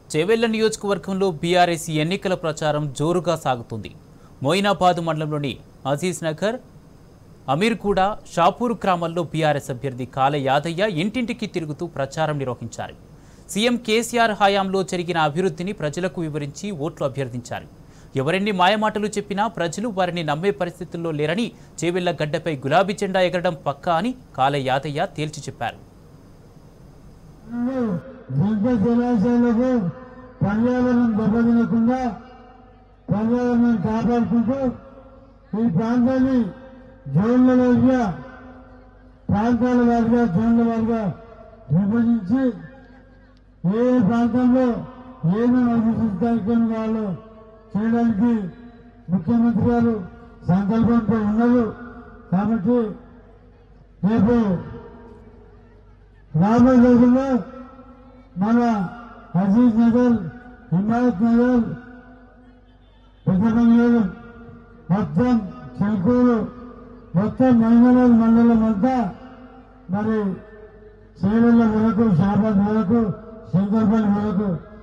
చేవెళ్ల నియోజకవర్గంలో బీఆర్ఎస్ ఎన్నికల ప్రచారం జోరుగా సాగుతుంది. మోయినాబాద్ మండలంలోని అజీజ్ నగర్, అమీర్గూడ, షాపూర్ గ్రామాల్లో బీఆర్ఎస్ అభ్యర్థి కాల యాదయ్య ఇంటింటికి తిరుగుతూ ప్రచారం నిర్వహించారు. సీఎం కేసీఆర్ హయాంలో జరిగిన అభివృద్ధిని ప్రజలకు వివరించి ఓట్లు అభ్యర్థించారు. ఎవరెన్ని మాయమాటలు చెప్పినా ప్రజలు వారిని నమ్మే పరిస్థితుల్లో లేరని, చేవెళ్ల గడ్డపై గులాబీ జెండా ఎగరడం పక్కా అని కాల యాదయ్య తేల్చి చెప్పారు. పర్యావరణం దెబ్బతినకుండా పర్యావరణం కాపాడుకుంటూ ఈ ప్రాంతాన్ని జోన్ల వారిగా, ప్రాంతాల వారిగా, జోన్ల వారిగా విభజించి ఏ ప్రాంతంలో ఏమేమి అభివృద్ధి కార్యక్రమాలు చేయడానికి ముఖ్యమంత్రి గారు సంకల్పంతో ఉన్నారు. కాబట్టి రేపు రాబోయే రోజుల్లో మన అజీజ్ నగర్, హిమాయత్ నగర్, పెద్దపల్లి, మొత్తం చిలుకూరు, మొత్తం మహిళల మండలం అంతా మరి చేవెళ్ల వరకు, షాబాద్ వరకు, శంకర్పల్లి వరకు